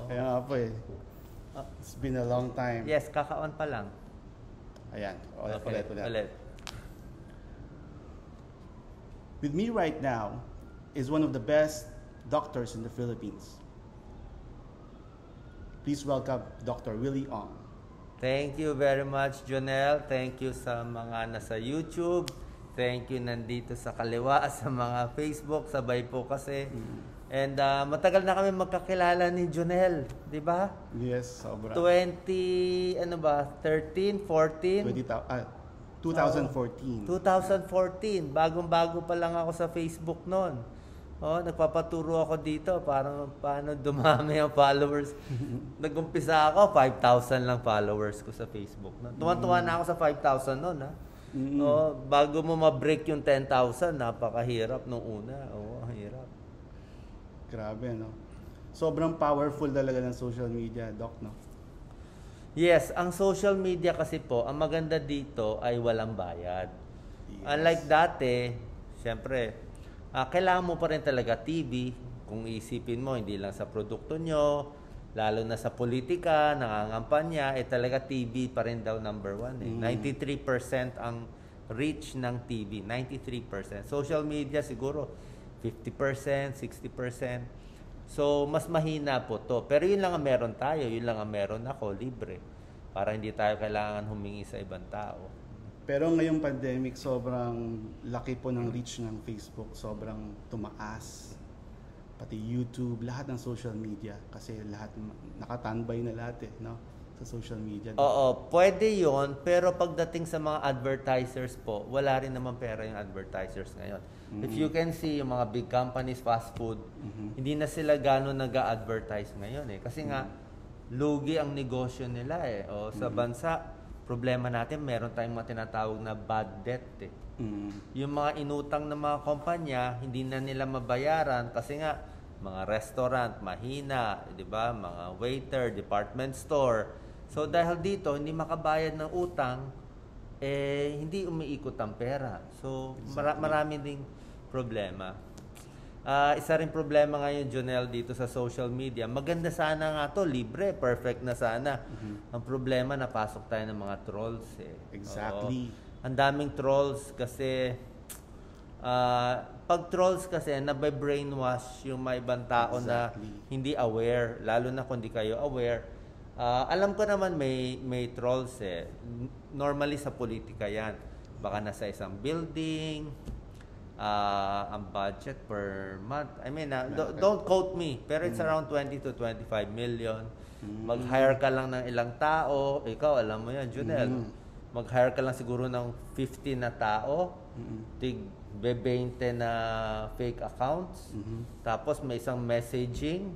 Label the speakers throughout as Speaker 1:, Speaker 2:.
Speaker 1: Kaya nga po eh. It's been a long time.
Speaker 2: Yes, kaka-on pa lang.
Speaker 1: Ayan.
Speaker 2: Okay, ulit.
Speaker 1: With me right now is one of the best doctors in the Philippines. Please welcome Dr. Willie Ong.
Speaker 2: Thank you very much, Jonel. Thank you sa mga nasa YouTube. Thank you nandito sa kaliwa, sa mga Facebook. Sabay po kasi. And matagal na kami magkakilala ni Jonel, di ba?
Speaker 1: Yes, sobra.
Speaker 2: 13, 14?
Speaker 1: 2014.
Speaker 2: 2014. Bagong-bago pa lang ako sa Facebook noon. Nagpapaturo ako dito paano dumami ang followers. Nag-umpisa ako, 5,000 lang followers ko sa Facebook. Tuwan-tuwa na ako sa 5,000 noon. Bago mo ma-break yung 10,000, napakahirap nung una. Ang hirap.
Speaker 1: Grabe, no? Sobrang powerful talaga ng social media, Doc, no?
Speaker 2: Yes, ang social media kasi po, ang maganda dito ay walang bayad. Yes. Unlike dati, syempre, kailangan mo pa rin talaga TV. Kung isipin mo, hindi lang sa produkto nyo, lalo na sa politika, nangangampanya, talaga TV pa rin daw number one. 93% ang reach ng TV. 93%. Social media siguro 50%, 60%. So, mas mahina po to. Pero yun lang ang meron tayo. Yun lang ang meron ako, libre. Para hindi tayo kailangan humingi sa ibang tao.
Speaker 1: Pero ngayong pandemic, sobrang laki po ng reach ng Facebook. Sobrang tumaas. Pati YouTube, lahat ng social media. Kasi lahat, nakatambay na lahat no? Sa social media.
Speaker 2: Oo, pwede yon. Pero pagdating sa mga advertisers po, wala rin naman pera yung advertisers ngayon. If you can see, yung mga big companies, fast food, hindi na sila gano'n nag-a-advertise ngayon Kasi nga, lugi ang negosyo nila sa bansa, problema natin, meron tayong mga tinatawag na bad debt Yung mga inutang ng mga kumpanya, hindi na nila mabayaran kasi nga, mga restaurant, mahina, di ba? Mga waiter, department store. So dahil dito, hindi makabayad ng utang, hindi umiikot ang pera. So marami ding problema. Isa rin problema ngayon, Jonel, dito sa social media. Maganda sana nga to, libre, perfect na sana. Ang problema, napasok tayo ng mga trolls
Speaker 1: Exactly.
Speaker 2: Ang daming trolls kasi pag trolls kasi nabe-brainwash yung mga ibang tao na hindi aware, lalo na kung hindi kayo aware. Alam ko naman may trolls Normally sa politika yan. Baka nasa isang building, ang budget per month. I mean, don't quote me, pero it's around 20 to 25 million. Mag-hire ka lang ng ilang tao. Ikaw, alam mo yan, Junel. Mag-hire ka lang siguro ng 50 na tao. Tig 20 na fake accounts. Tapos may isang messaging.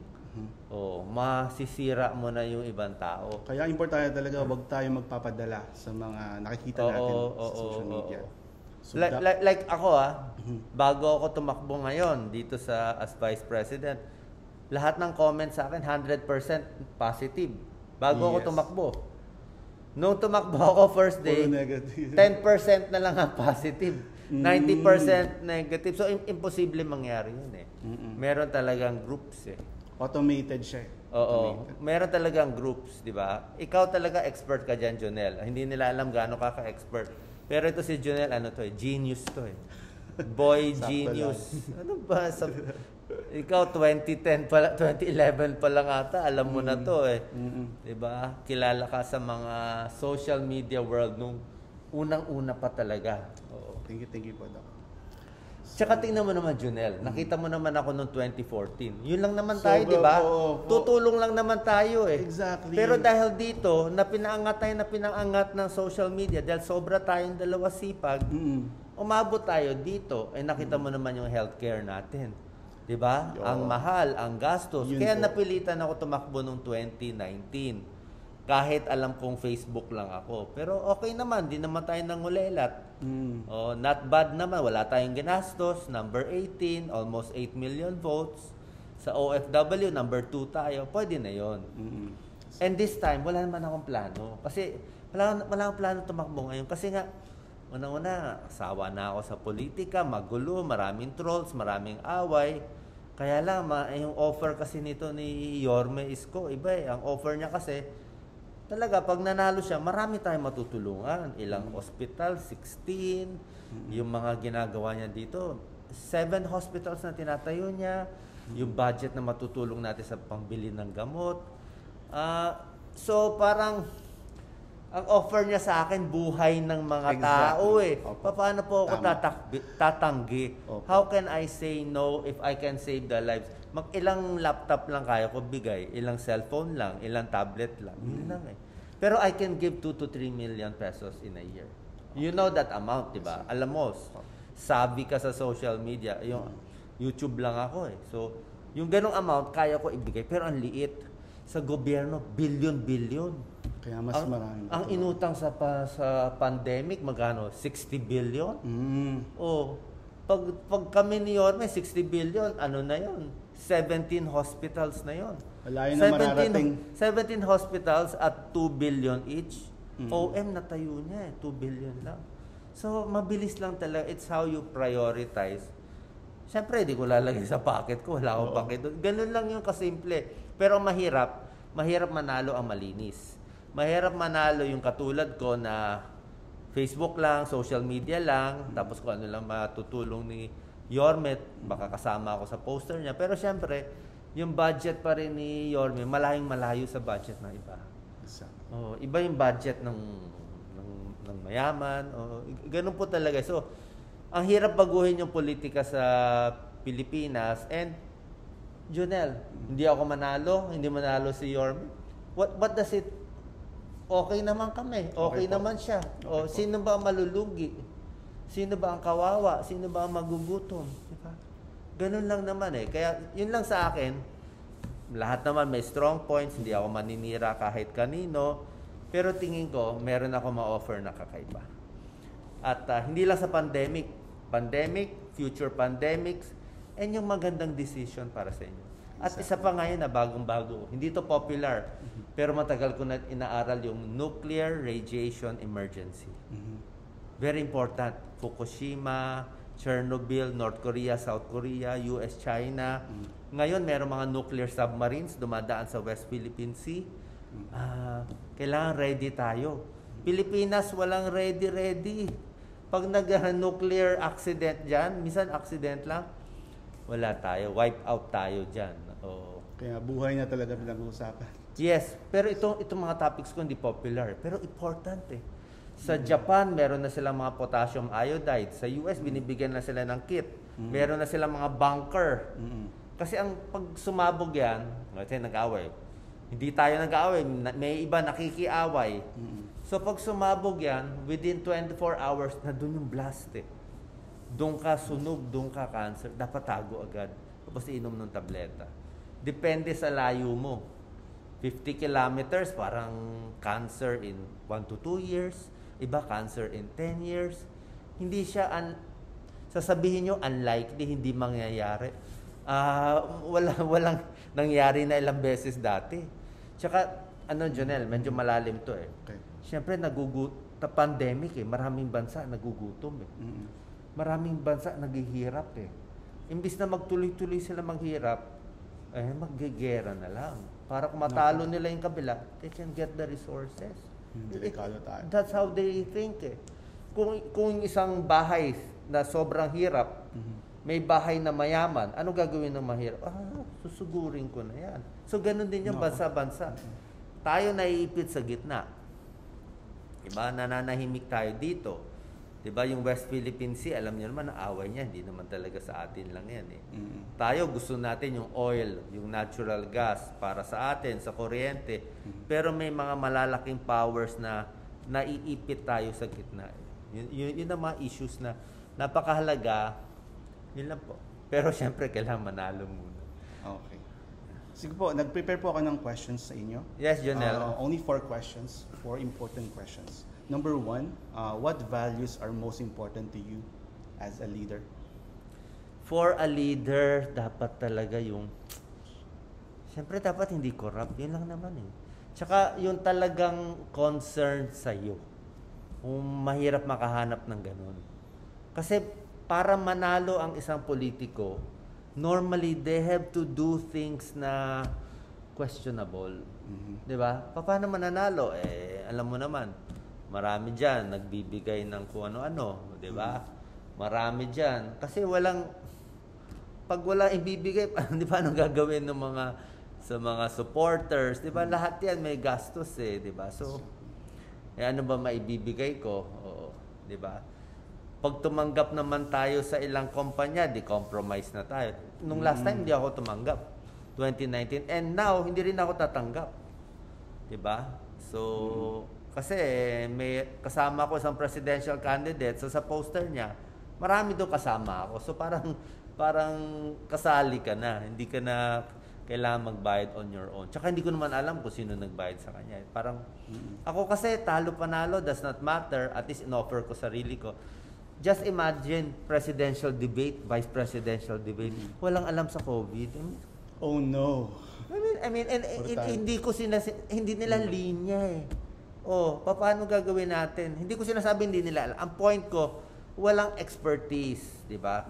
Speaker 2: Masisira mo na yung ibang tao.
Speaker 1: Kaya importante talaga wag tayo magpapadala sa mga nakikita natin sa social media.
Speaker 2: So like ako bago ako tumakbo ngayon dito as Vice President, lahat ng comments sa akin 100% positive. Bago ako tumakbo. Nung tumakbo ako first day, 10% na lang ang positive. 90% negative. So imposible mangyari yun Meron talagang groups
Speaker 1: Automated siya.
Speaker 2: Meron talagang groups, di ba? Ikaw talaga expert ka dyan, Jonel. Hindi nila alam gaano ka ka-expert. Pero ito si Jonel, genius to Boy genius. Ano ba? Ikaw 2010 pala, 2011 pa lang ata, alam mo na to Di ba? Kilala ka sa mga social media world nung unang-una pa talaga.
Speaker 1: Thank you po, Doc.
Speaker 2: Tsaka tingnan mo naman, Junel. Nakita mo naman ako noong 2014. Yun lang naman tayo, di ba? Tutulong lang naman tayo
Speaker 1: Exactly.
Speaker 2: Pero dahil dito, napinaangat ng social media, dahil sobra tayong dalawa sipag, umabot tayo dito. Nakita mo naman yung healthcare natin. Di ba? Ang mahal, ang gastos. Kaya napilitan ako tumakbo noong 2019. Kahit alam kong Facebook lang ako. Pero okay naman, di naman tayo nangulelat. Not bad naman, wala tayong ginastos. Number 18, almost 8 million votes. Sa OFW, number 2 tayo. Pwede na yon. And this time, wala naman akong plano. Kasi wala akong plano tumakbo ngayon. Kasi nga, una-una, asawa na ako sa politika, magulo, maraming trolls, maraming away. Kaya lang, yung offer kasi nito ni Yorme Isko, iba eh. Ang offer niya kasi, talaga, pag nanalo siya, marami tayong matutulungan. Ilang hospital, 16. Yung mga ginagawa niya dito, 7 hospitals na tinatayo niya. Yung budget na matutulong natin sa pangbili ng gamot. So, parang, ang offer niya sa akin, buhay ng mga tao eh. Paano po ako tatanggi? How can I say no if I can save the lives? Ilang laptop lang kaya ko bigay, ilang cellphone lang, ilang tablet lang. Yun lang eh. Pero I can give 2 to 3 million pesos in a year. You know that amount, di ba? Alam mo, savvy ka sa social media. Yung YouTube lang ako eh. So, yung ganong amount, kaya ko ibigay. Pero ang liit. Sa gobyerno, billion.
Speaker 1: Kaya mas marami.
Speaker 2: Ang inutang sa pandemic, magkano? 60 billion? Oh, pag kami ni Yorme, 60 billion, ano na yon? 17 hospitals na yon.
Speaker 1: Wala yun na mararating.
Speaker 2: 17 hospitals at 2 billion each. OM na tayo niya eh, 2 billion lang. So, mabilis lang talaga. It's how you prioritize. Siyempre, di ko lalagay sa pocket ko. Wala akong pocket doon. Ganun lang yung kasimple. Pero mahirap manalo ang malinis. Mahirap manalo yung katulad ko na Facebook lang, social media lang, tapos kung ano lang matutulong ni Yorme, baka kasama ako sa poster niya. Pero siyempre, yung budget pa rin ni Yorme, malayo sa budget ng iba. Iba yung budget ng mayaman. Ganun po talaga. So, ang hirap baguhin yung politika sa Pilipinas. And Junel, hindi ako manalo, hindi manalo si Yorme. What does it? Okay naman kami. Okay naman siya. Sino ba ang malulugi? Sino ba ang kawawa? Sino ba ang magugutom? Diba? Ganun lang naman eh. Kaya yun lang sa akin, lahat naman may strong points, hindi ako maninira kahit kanino, pero tingin ko, meron ako ma-offer na kakaiba. At hindi lang sa pandemic, future pandemics, and yung magandang decision para sa inyo. At isa pa ngayon na bagong-bago, hindi to popular, pero matagal ko na inaaral yung nuclear radiation emergency. Very important. Fukushima, Chernobyl, North Korea, South Korea, US, China. Ngayon, meron mga nuclear submarines dumadaan sa West Philippine Sea. Kailangan ready tayo. Pilipinas, walang ready. Pag nag-nuclear accident dyan, minsan accident lang, wala tayo. Wipe out tayo dyan.
Speaker 1: Kaya buhay na talaga pinag-uusapan.
Speaker 2: Yes, pero itong mga topics ko hindi popular. Pero important eh. Sa Japan, meron na silang mga potassium iodide. Sa US, binibigyan na sila ng kit. Meron na silang mga bunker. Kasi pag sumabog yan, kasi nag-away. Hindi tayo nag-away. May iba nakikiaway. So pag sumabog yan, within 24 hours, na doon yung blast eh. Doon ka sunog, doon ka cancer. Dapat tago agad. Tapos inom ng tableta. Depende sa layo mo. 50 kilometers, parang cancer in 1 to 2 years. Iba cancer in 10 years. Hindi siya, sasabihin nyo, unlikely, hindi mangyayari. Walang nangyari na ilang beses dati. Tsaka, Jonel, medyo malalim to eh.
Speaker 1: Okay.
Speaker 2: Siyempre, pandemic eh. Maraming bansa nagugutom eh. Maraming bansa naghihirap eh. Imbis na magtuloy-tuloy sila maghirap, maggegera na lang. Para kung matalo nila yung kabila, they can get the resources.
Speaker 1: Delikado tayo.
Speaker 2: That's how they think eh. Kung isang bahay na sobrang hirap, may bahay na mayaman, ano gagawin ng mahirap? Susugurin ko na yan. So, ganun din yung bansa-bansa. Tayo naiipit sa gitna. Diba? Nananahimik tayo dito. Diba? Yung West Philippine Sea, alam niyo naman, ang away niya, hindi naman talaga sa atin lang yan eh. Tayo, gusto natin yung oil, yung natural gas para sa atin, sa kuryente. Pero may mga malalaking powers na naiipit tayo sa gitna. Yun ang mga issues na napakahalaga. Yun lang po. Pero syempre, kailangan manalo muna.
Speaker 1: Okay. Sige po, nag-prepare po ako ng questions sa inyo.
Speaker 2: Yes, Jonel.
Speaker 1: Only 4 questions, 4 important questions. Number 1, what values are most important to you as a leader?
Speaker 2: For a leader, dapat talaga siyempre dapat hindi corrupt. Yun lang naman eh. Tsaka yung talagang concern sa iyo. Kung mahirap makahanap ng ganun. Kasi para manalo ang isang politiko, normally they have to do things na questionable. Di ba? Paano mananalo? Alam mo naman, marami dyan nagbibigay ng kung ano-ano. Di ba? Marami dyan. Kasi pag wala ibibigay, di ba, anong gagawin ng sa mga supporters? Di ba? Lahat yan may gastos di ba? So, ano ba maibibigay ko? Oo. Di ba? Pag tumanggap naman tayo sa ilang kumpanya, di-compromise na tayo. Nung last time, hindi ako tumanggap. 2019. And now, hindi rin ako tatanggap. Diba? So, kasi may kasama ko isang presidential candidate. So, sa poster niya, marami doon kasama ako. So, parang kasali ka na. Hindi ka na kailangan magbayad on your own. Tsaka hindi ko naman alam kung sino nagbayad sa kanya. Parang, ako kasi, talo panalo, does not matter. At least, in-offer ko sarili ko. Just imagine presidential debate, vice presidential debate. Walang alam sa COVID.
Speaker 1: Oh no.
Speaker 2: I mean, hindi nila linya paano gagawin natin? Hindi ko sinasabi hindi nila alam. Ang point ko, walang expertise, di ba?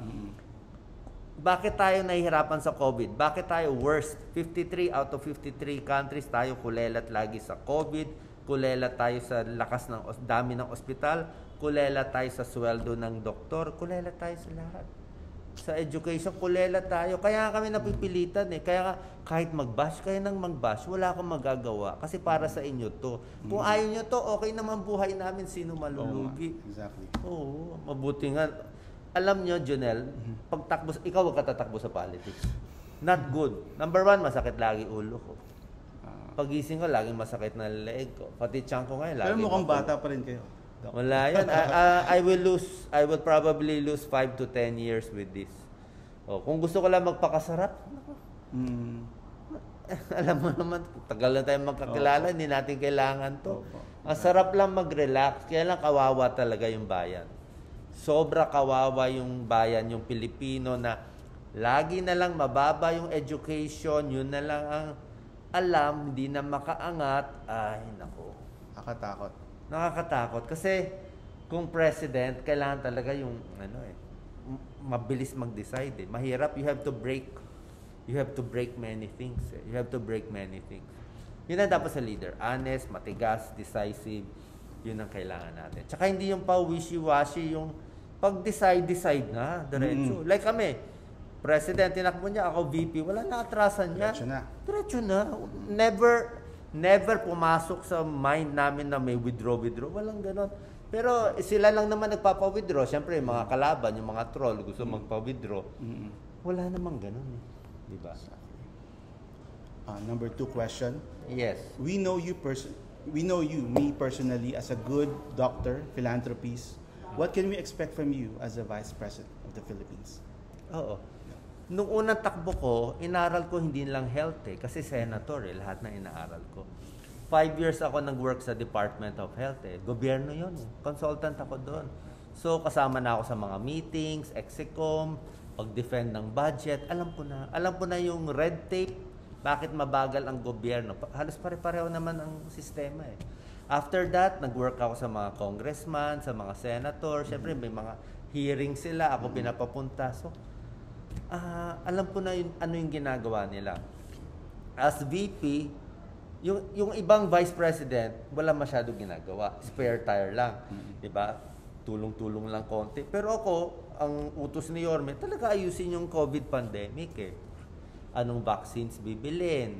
Speaker 2: Bakit tayo nahihirapan sa COVID? Bakit tayo worst? 53 out of 53 countries tayo kulelat lagi sa COVID, kulelat tayo sa dami ng ospital, kulelat tayo sa sweldo ng doktor, kulelat tayo sa lahat. Sa education, kulelat tayo. Kaya kami napipilitan Kaya kahit mag-bash kayo ng mag-bash, wala akong magagawa. Kasi para sa inyo to. Kung ayaw nyo to, okay naman buhay namin. Sino malulugi?
Speaker 1: Exactly.
Speaker 2: Oo, mabuti nga. Alam nyo, Jonel, ikaw wag ka tatakbo sa politics. Not good. Number one, masakit lagi ulo ko. Pagising ko, laging masakit na leeg ko. Pati tiyan ko ngayon,
Speaker 1: pero mukhang bata pa rin kayo.
Speaker 2: Wala yan. I will probably lose 5 to 10 years with this. Kung gusto ko lang magpakasarap, alam mo naman, tagal na tayong magkakilala, hindi natin kailangan to. Ang sarap lang mag-relax, kaya lang kawawa talaga yung bayan. Sobra kawawa yung bayan, yung Pilipino na lagi na lang mababa yung education, yun na lang ang alam, hindi na makaangat. Ay, nako. Nakakatakot kasi kung president, kailangan talaga yung mabilis mag-decide. Mahirap, you have to break many things. You have to break many things. Yun ang dapat sa leader. Honest, matigas, decisive. Yun ang kailangan natin. Tsaka hindi yung wishy-washy, yung pag-decide na, diretso. Like kami, president, tinakbo niya, ako VP, wala na atrasan niya. Diretso na. Never pumasok sa mind namin na may withdraw. Walang ganon. Pero sila lang naman nagpapa-withdraw. Siyempre, yung mga kalaban, yung mga troll, gusto magpa-withdraw. Wala namang ganon. Diba?
Speaker 1: Number 2 question.
Speaker 2: Yes.
Speaker 1: We know you, me personally, as a good doctor, philanthropist. What can we expect from you as a Vice President of the Philippines?
Speaker 2: Oo. Nung unang takbo ko, inaral ko hindi lang health kasi senator lahat na inaaral ko. 5 years ako nag-work sa Department of Health Gobyerno yun Consultant ako doon. So kasama na ako sa mga meetings, execom, pag-defend ng budget. Alam ko na yung red tape, bakit mabagal ang gobyerno. Halos pare-pareho naman ang sistema After that, nag-work ako sa mga congressman, sa mga senator. Siyempre may mga hearings sila, ako pinapapunta. So alam ko na ano yung ginagawa nila. As VP, yung ibang vice president, wala masyadong ginagawa. Spare tire lang. Diba? Tulong-tulong lang konti. Pero ako, ang utos ni Yorme, talaga ayusin yung COVID pandemic Anong vaccines bibilin?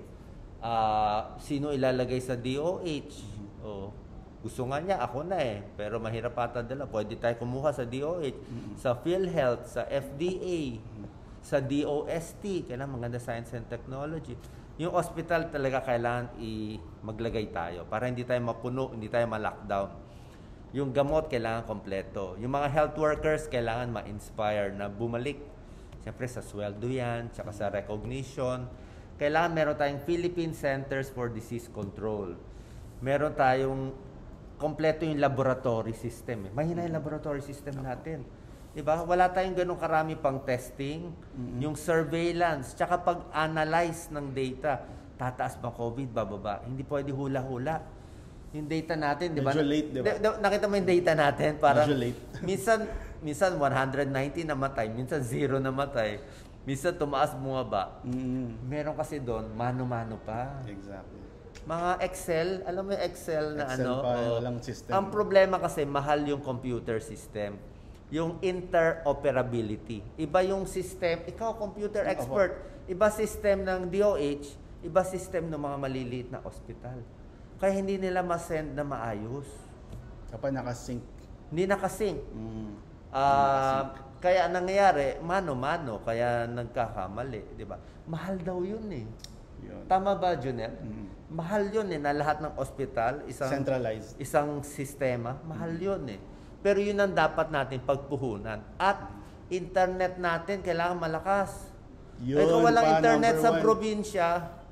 Speaker 2: Sino ilalagay sa DOH? Gusto nga niya, ako na Pero mahirap ata dala. Pwede tayo kumuha sa DOH, sa PhilHealth, sa FDA, sa DOST, kailangan maganda science and technology. Yung hospital talaga kailangan maglagay tayo para hindi tayo mapuno, hindi tayo ma-lockdown. Yung gamot kailangan kompleto. Yung mga health workers kailangan ma-inspire na bumalik. Siyempre sa sweldo yan, tsaka sa recognition. Kailangan meron tayong Philippine Centers for Disease Control. Meron tayong kompleto yung laboratory system. Mahina yung laboratory system natin. Diba? Wala tayong ganun karami pang testing, yung surveillance, tsaka pag-analyze ng data, tataas ba COVID, bababa. Hindi pwede hula-hula. Yung data natin, di ba?
Speaker 1: Medyo late, di ba?
Speaker 2: Nakita mo yung data natin, parang
Speaker 1: medyo late.
Speaker 2: minsan 190 namatay, minsan 0 namatay. Minsan tumaas, bumaba. Meron kasi doon, mano-mano pa.
Speaker 1: Exactly.
Speaker 2: Mga Excel, alam mo yung Excel na
Speaker 1: Excel
Speaker 2: ano?
Speaker 1: pa, walang system.
Speaker 2: Ang problema kasi, mahal yung computer system. Yung interoperability. Iba yung system, ikaw computer expert, iba system ng DOH, iba system ng mga maliliit na ospital. Kaya hindi nila ma-send na maayos.
Speaker 1: Kapag nakasync.
Speaker 2: Hindi nakasync. Kaya nangyayari, mano-mano, kaya nagkakamali, di ba? Mahal daw yun eh.
Speaker 1: Yun.
Speaker 2: Tama ba, Junel? Mahal yun eh, na lahat ng ospital,
Speaker 1: Centralized.
Speaker 2: isang sistema, mahal yun eh. Pero yun ang dapat natin pagpuhunan. At internet natin, kailangan malakas.
Speaker 1: Yun,
Speaker 2: kung walang internet sa
Speaker 1: 1.
Speaker 2: probinsya,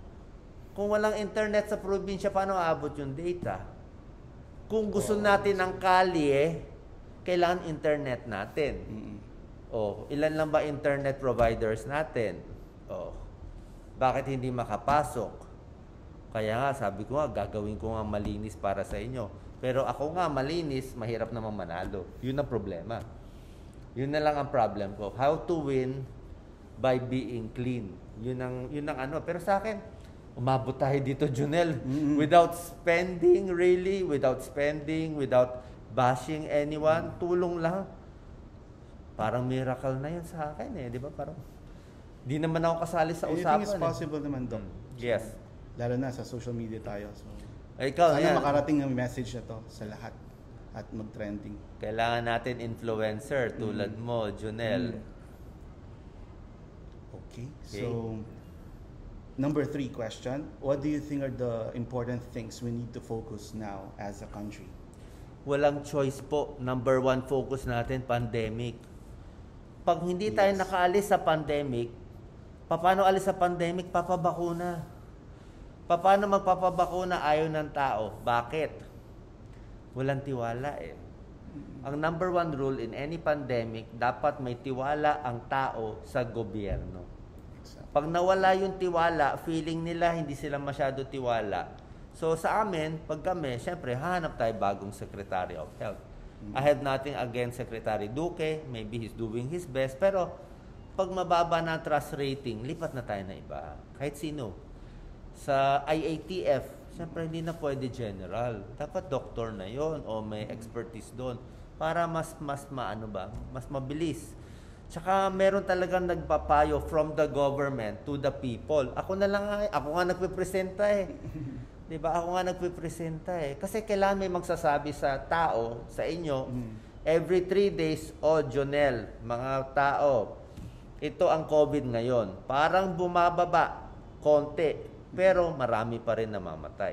Speaker 2: paano aabot yung data? Kung gusto natin ng kalye, kailangan internet natin. Ilan lang ba internet providers natin? Bakit hindi makapasok? Kaya nga, sabi ko nga, gagawin ko nga malinis para sa inyo. Pero ako nga, malinis, mahirap naman manalo. Yun ang problema. Yun na lang ang problem ko. How to win by being clean. Yun ang ano. Pero sa akin, umabot tayo dito, Junel. Without spending, without bashing anyone, tulong lang. Parang miracle na yun sa akin eh. Di ba? Parang, di naman ako kasali sa usapan.
Speaker 1: Anything is possible naman, Doc.
Speaker 2: Yes.
Speaker 1: Lalo na sa social media tayo. So,
Speaker 2: ikaw,
Speaker 1: sana makarating ang message na to sa lahat at mag-trending.
Speaker 2: Kailangan natin influencer tulad mo, Junel.
Speaker 1: Okay. So, number 3 question. What do you think are the important things we need to focus now as a country?
Speaker 2: Walang choice po. Number 1 focus natin, pandemic. Pag hindi tayo nakaalis sa pandemic, paano alis sa pandemic? Papabakuna. Paano magpapabakuna? Ayaw ng tao. Bakit? Walang tiwala eh. Ang number 1 rule in any pandemic, dapat may tiwala ang tao sa gobyerno. Pag nawala yung tiwala, feeling nila hindi sila masyado tiwala. So sa amin, pag kami, syempre, hahanap tayo bagong Secretary of Health. I have nothing against Secretary Duque. Maybe he's doing his best. Pero pag mababa na trust rating, lipat na tayo na iba. Kahit sino. Sa IATF, syempre hindi na pwede general. Dapat doktor na yon o may expertise doon para mas mabilis. Tsaka meron talagang nagpapayo from the government to the people. Ako nga nagpipresenta eh. 'Di ba? Ako nga nagpipresenta eh. Kasi kailangan may magsasabi sa tao, sa inyo, every 3 days, Jonel, mga tao, ito ang COVID ngayon. Parang bumababa konti. Pero marami pa rin namamatay.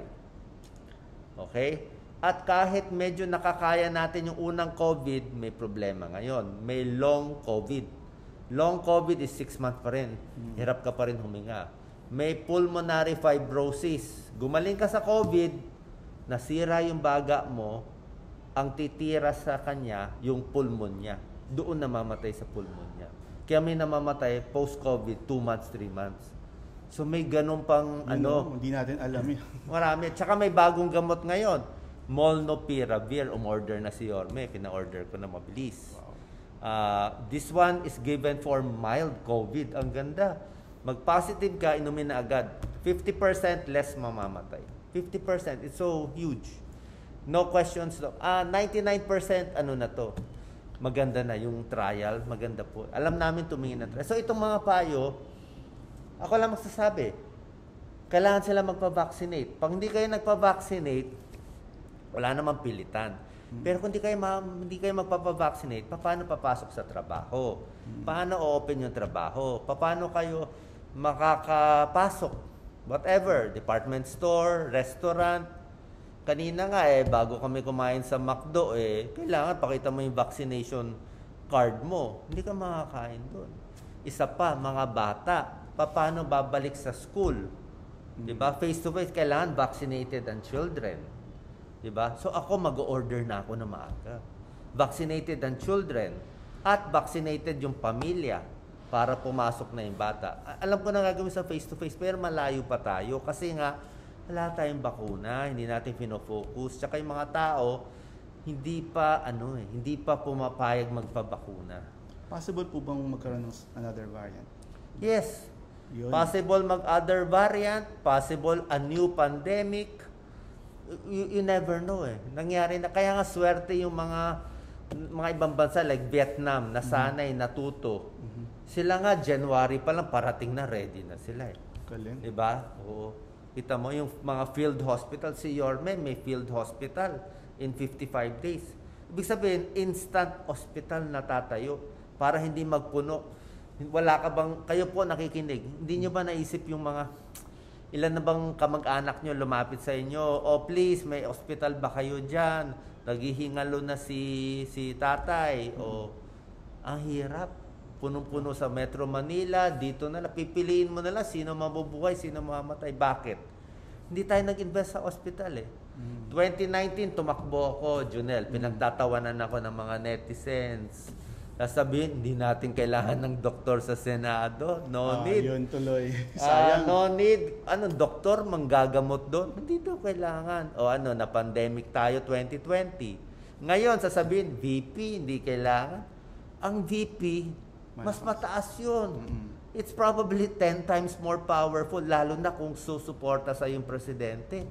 Speaker 2: Okay? At kahit medyo nakakaya natin yung unang COVID, may problema ngayon. May long COVID. Long COVID is 6 months pa rin. Hirap ka pa rin huminga. May pulmonary fibrosis. Gumaling ka sa COVID, nasira yung baga mo, ang titira sa kanya, yung pulmon niya. Doon namamatay sa pulmon niya. Kaya may namamatay post-COVID, 2 months, 3 months. So may ganun pang
Speaker 1: hindi natin alam yun.
Speaker 2: Marami. Tsaka may bagong gamot ngayon. Molnupiravir, umorder na si Yorme. Pina-order ko na mabilis. This one is given for mild COVID. Ang ganda. Mag-positive ka, inumin na agad. 50% less mamamatay. 50%. It's so huge. No questions. 99% na to. Maganda na yung trial. Maganda po. Alam namin tumingin na trial. So itong mga payo, ako lang magsasabi, kailangan sila magpa-vaccinate. Pag hindi kayo nagpa-vaccinate, wala namang pilitan. Pero kung hindi kayo magpapa-vaccinate, paano papasok sa trabaho? Paano o-open yung trabaho? Paano kayo makakapasok? Whatever, department store, restaurant. Kanina nga bago kami kumain sa McDo kailangan pakita mo yung vaccination card mo. Hindi ka makakain doon. Isa pa, mga bata. Paano babalik sa school? Diba? Face to face, kailangan vaccinated ang children. Diba? So ako mag-order na ako na maaga. Vaccinated ang children at vaccinated yung pamilya para pumasok na yung bata. Alam ko na gagawin sa face to face pero malayo pa tayo kasi nga wala tayong bakuna, hindi natin pinofocus. Tsaka yung mga tao hindi pa pumapayag magpabakuna.
Speaker 1: Possible po bang magkaroon ng another variant?
Speaker 2: Yes.
Speaker 1: Yun.
Speaker 2: Possible mag-other variant, possible a new pandemic. You never know eh. Nangyari na. Kaya nga swerte yung mga ibang bansa like Vietnam, nasanay, natuto. Sila nga, January pa lang, parating na, ready na sila eh.
Speaker 1: Galing.
Speaker 2: Diba? Oo. Kita mo yung mga field hospital, si Yorme may field hospital in 55 days. Ibig sabihin, instant hospital na tatayo para hindi magpuno. Wala ka bang, kayo po nakikinig, hindi nyo ba naisip yung mga, ilan na bang kamag-anak nyo lumapit sa inyo, oh please, may hospital ba kayo dyan? Naghihingalo na si tatay. O, ang hirap. Punong-puno sa Metro Manila, dito na lang, pipiliin mo na lang sino mabubuhay, sino mamamatay. Bakit? Hindi tayo nag-invest sa hospital eh. 2019, tumakbo ako, Junel. Pinagtatawanan ako ng mga netizens. Sasabihin, hindi natin kailangan ng doktor sa Senado. No need.
Speaker 1: Yun tuloy. Sayang.
Speaker 2: No need. Anong doktor manggagamot doon? Hindi daw kailangan. O na pandemic tayo 2020. Ngayon, sasabihin, VP, hindi kailangan. Ang VP, mas mataas yun. It's probably 10 times more powerful, lalo na kung susuporta sa yung presidente.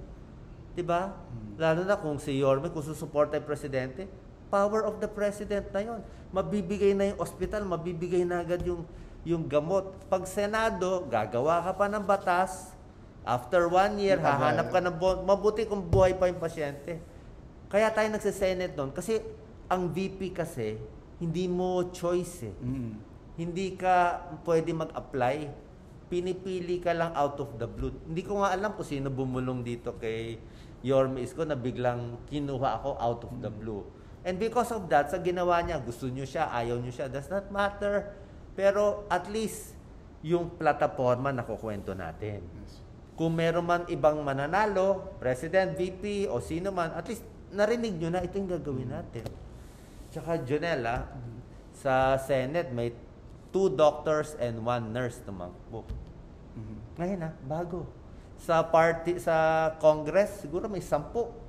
Speaker 2: Diba? Lalo na kung si Yorme, kung susuporta yung presidente, power of the president na yon. Mabibigay na yung hospital, mabibigay na agad yung gamot. Pag Senado, gagawa ka pa ng batas. After 1 year, hahanap ka ng mabuti kung buhay pa yung pasyente. Kaya tayo nagsisenate doon. Kasi ang VP kasi, hindi mo choice eh. Hindi ka pwede mag-apply. Pinipili ka lang out of the blue. Hindi ko nga alam kung sino bumulong dito kay Yorme Isko na biglang kinuha ako out of the blue. And because of that, sa ginawa niya, gusto niyo siya, ayaw niyo siya, does not matter. Pero at least, yung plataforma nakukwento natin. Kung meron man ibang mananalo, President, VP, o sino man, at least narinig nyo na ito yung gagawin natin. Tsaka Jonella, sa Senate, may 2 doctors and 1 nurse tumakbo. Ngayon bago. Sa Congress, siguro may 10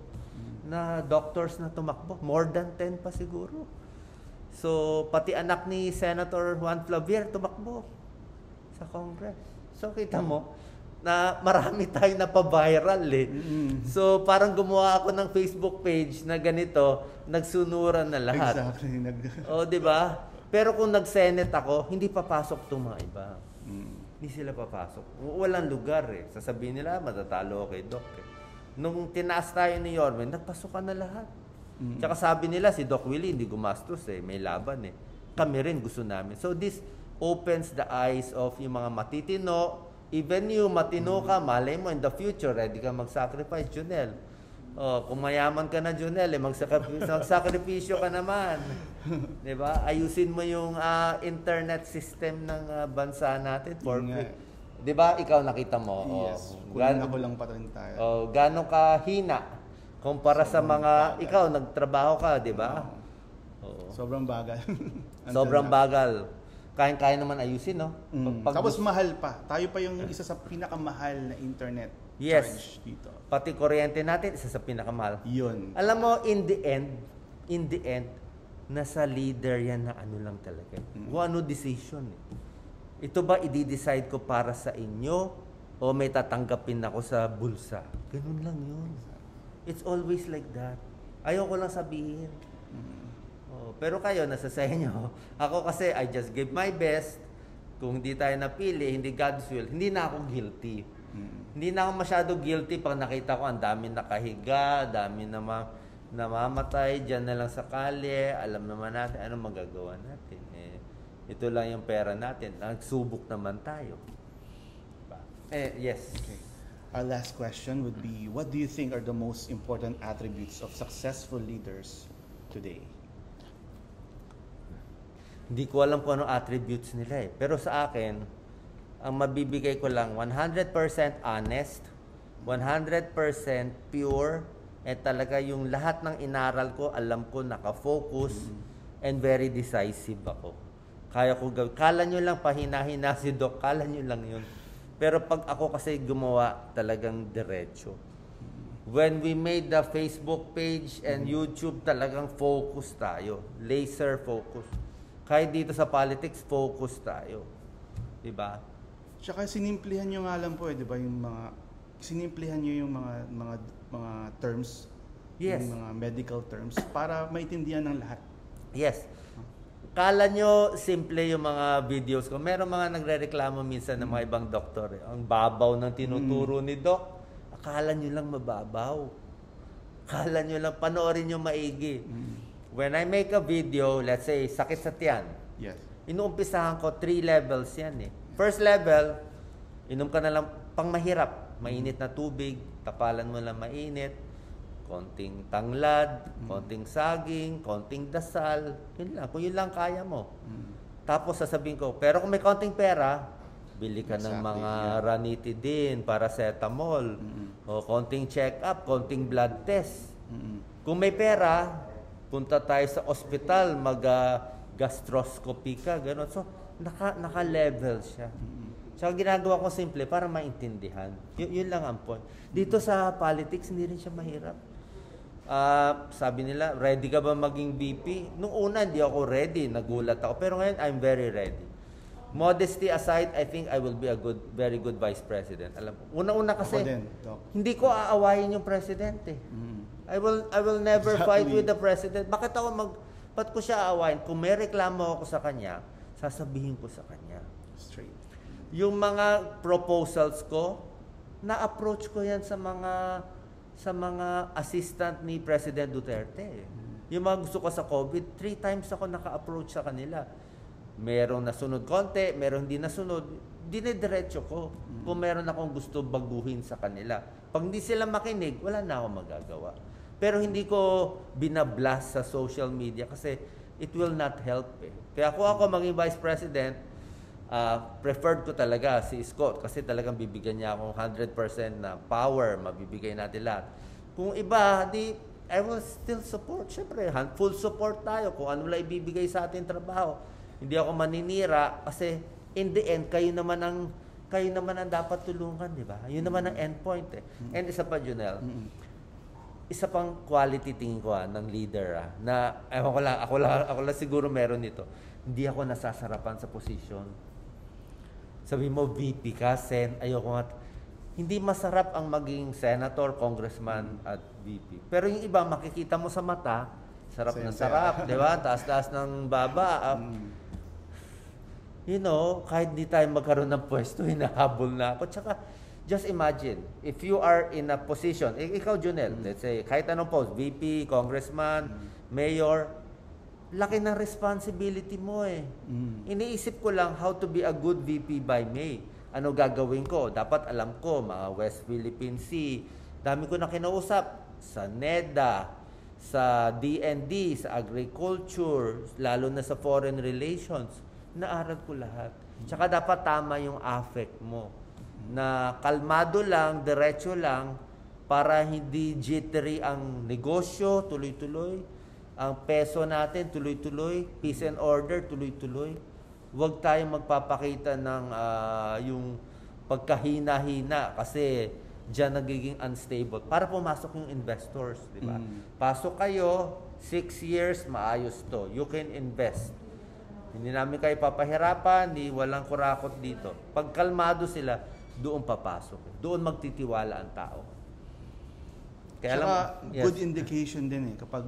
Speaker 2: na doctors na tumakbo. More than 10 pa siguro. So, pati anak ni Senator Juan Flavier tumakbo sa Congress. So, kita mo na marami tayong napaviral eh. So, parang gumawa ako ng Facebook page na ganito, nagsunuran na lahat.
Speaker 1: Exactly.
Speaker 2: Di ba? Pero kung nag-Senate ako, hindi papasok itong mga iba. Hindi sila papasok. Walang lugar eh. Sasabihin nila, matatalo kay Doc eh. Nung tinaas tayo ni Yorme, nagpasukan na lahat. Tsaka sabi nila, si Doc Willie hindi gumastos eh. May laban eh. Kami rin gusto namin. So this opens the eyes of yung mga matitino. Even you, matino ka, malay mo in the future, ready ka mag-sacrifice, Junel. Kung mayaman ka na, Junel, magsakripisyo ka naman. Diba? Ayusin mo yung internet system ng bansa natin for free. Diba? Ikaw nakita mo.
Speaker 1: Yes. Ako lang pa rin tayo.
Speaker 2: Gano'ng kahina kumpara sa mga, ikaw, nagtrabaho ka, diba?
Speaker 1: Sobrang bagal.
Speaker 2: Sobrang bagal. Kaya naman ayusin, no?
Speaker 1: Tapos mahal pa. Tayo pa yung isa sa pinakamahal na internet charge dito.
Speaker 2: Pati kuryente natin, isa sa pinakamahal.
Speaker 1: Yun.
Speaker 2: Alam mo, in the end, nasa leader yan na ano lang talaga. Kung ano decision. Ito ba i-decide ko para sa inyo o may tatanggapin ako sa bulsa? Ganun lang yun. It's always like that. Ayaw ko lang sabihin. Pero kayo, nasa sa inyo. Ako kasi, I just give my best. Kung hindi tayo napili, hindi God's will, hindi na ako guilty. Hindi na ako masyado guilty pag nakita ko ang dami nakahiga, dami namamatay, dyan na lang sa kalye, alam naman natin anong magagawa natin. Ito lang yung pera natin. Nagsubok naman tayo. Yes.
Speaker 1: Okay. Our last question would be, what do you think are the most important attributes of successful leaders today?
Speaker 2: Hindi ko alam kung anong attributes nila eh. Pero sa akin, ang mabibigay ko lang, 100% honest, 100% pure, talaga yung lahat ng inaral ko, alam ko, nakafocus, and very decisive ako. Kaya ko gawin. Kala nyo lang pahina-hina si Doc, kala nyo lang yun. Pero pag ako kasi gumawa, talagang diretso. When we made the Facebook page and YouTube, talagang focus tayo. Laser focus. Kahit dito sa politics, focus tayo. Diba?
Speaker 1: Tsaka sinimplihan nyo nga lang po di ba, yung mga, sinimplihan nyo yung mga terms,
Speaker 2: Yes.
Speaker 1: yung mga medical terms, para maintindihan ng lahat.
Speaker 2: Yes. Kala nyo simple yung mga videos ko. Meron mga nagrereklamo minsan ng mga ibang doktor. Ang babaw ng tinuturo ni Doc. Akala nyo lang mababaw. Akala nyo lang, panoorin nyo maigi. When I make a video, let's say, sakit sa tiyan.
Speaker 1: Yes.
Speaker 2: Inuumpisahan ko, 3 levels yan eh. First level, inom ka na lang pang mahirap. Mainit na tubig, tapalan mo lang mainit. Konting tanglad, konting saging, konting dasal. Yun lang. Kung yun lang kaya mo. Tapos sasabihin ko, pero kung may konting pera, bili ka ng mga ranitidine, paracetamol, o konting check-up, konting blood test. Kung may pera, punta tayo sa ospital, mag-gastroscopy ka, gano'n. So, naka-level siya. So, ginagawa ko simple para maintindihan. Yun lang ang point. Dito sa politics, hindi rin siya mahirap. Sabi nila, ready ka ba maging VP? Nung una, hindi ako ready. Nagulat ako. Pero ngayon, I'm very ready. Modesty aside, I think I will be a very good vice president. Alam mo, una-una kasi, hindi ko aawayin yung presidente. I will never fight with the president. Bakit ba't ko siya aawayin? Kung may reklamo ako sa kanya, sasabihin ko sa kanya.
Speaker 1: Straight.
Speaker 2: Yung mga proposals ko, na-approach ko yan sa mga assistant ni President Duterte. Yung mga gusto ko sa COVID, 3 times ako naka-approach sa kanila. Merong nasunod konti, merong hindi nasunod, dinidiretso ko kung meron akong gusto baguhin sa kanila. Pag hindi sila makinig, wala na akong magagawa. Pero hindi ko binablast sa social media kasi it will not help eh. Kaya kung ako maging Vice President, preferred ko talaga si Scott kasi talagang bibigyan niya akong 100% na power, mabibigay natin lahat. Kung iba, I will still support. Siyempre, full support tayo kung ano lang ibibigay sa ating trabaho. Hindi ako maninira kasi in the end, kayo naman ang dapat tulungan, di ba? Yun naman ang end point eh. And isa pa, Junel, isa pang quality tingin ko ng leader na ako lang siguro meron nito. Hindi ako nasasarapan sa position. Sabi mo, VP ka, ayoko nga. Hindi masarap ang maging senator, congressman, at VP. Pero yung iba, makikita mo sa mata, sarap ng sarap, di ba? Taas-taas ng baba. You know, kahit di tayo magkaroon ng pwesto, hinahabol na ako. Tsaka, just imagine, if you are in a position, ikaw, Junel, let's say, kahit anong post, VP, congressman, mayor, laki ng responsibility mo eh. Iniisip ko lang how to be a good VP by May. Ano gagawin ko? Dapat alam ko, mga West Philippine Sea. Dami ko na kinausap sa NEDA, sa DND, sa agriculture, lalo na sa foreign relations. Naaral ko lahat. Tsaka dapat tama yung affect mo. Na kalmado lang, diretso lang, para hindi jittery ang negosyo, tuloy-tuloy. Ang peso natin, tuloy-tuloy. Peace and order, tuloy-tuloy. Huwag tayong magpapakita ng yung pagkahina-hina kasi diyan nagiging unstable. Para pumasok yung investors, di ba? Pasok kayo, 6 years, maayos to. You can invest. Hindi namin kayo papahirapan, walang kurakot dito. Pag kalmado sila, doon papasok. Doon magtitiwala ang tao. Kaya
Speaker 1: saka,
Speaker 2: yes.
Speaker 1: Good indication din eh kapag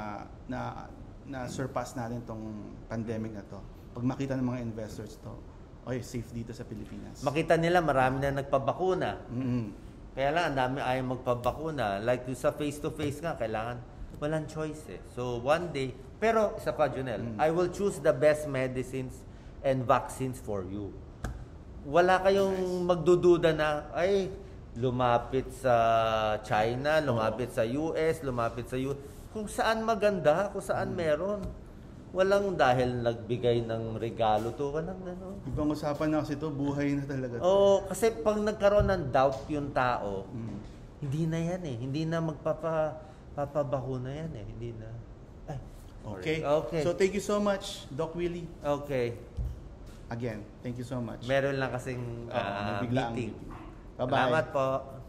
Speaker 1: na-surpass natin tong pandemic na to. Pag makita ng mga investors to, safe dito sa Pilipinas.
Speaker 2: Makita nila marami na nagpabakuna. Kaya lang, ang dami ayaw magpabakuna. Like sa face-to-face nga, kailangan walang choice eh. So one day, pero isa pa, Junel, I will choose the best medicines and vaccines for you. Wala kayong magdududa na, lumapit sa China, lumapit sa US, lumapit sa kung saan maganda, kung saan meron. Walang dahil nagbigay ng regalo to, walang gano'n.
Speaker 1: Ibang usapan na kasi to, buhay na talaga to.
Speaker 2: Oo, kasi pag nagkaroon ng doubt yung tao, hindi na yan eh. Hindi na magpapabakuna yan eh. Hindi na.
Speaker 1: Okay. So thank you so much, Doc Willie.
Speaker 2: Okay.
Speaker 1: Again, thank you so much.
Speaker 2: Meron lang kasing meeting.
Speaker 1: Bye-bye.
Speaker 2: Salamat po.